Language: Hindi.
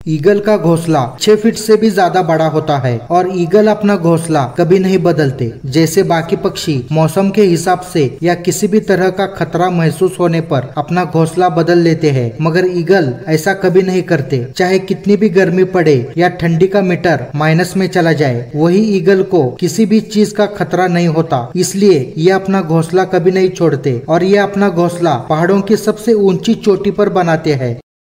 ईगल का घोंसला 6 फीट से भी ज्यादा बड़ा होता है और ईगल अपना घोंसला कभी नहीं बदलते। जैसे बाकी पक्षी मौसम के हिसाब से या किसी भी तरह का खतरा महसूस होने पर अपना घोंसला बदल लेते हैं, मगर ईगल ऐसा कभी नहीं करते। चाहे कितनी भी गर्मी पड़े या ठंडी का मीटर माइनस में चला जाए, वही ईगल को किसी भी चीज का खतरा नहीं होता। इसलिए ये अपना घोंसला कभी नहीं छोड़ते और ये अपना घोंसला पहाड़ों की सबसे ऊंची चोटी पर बनाते हैं।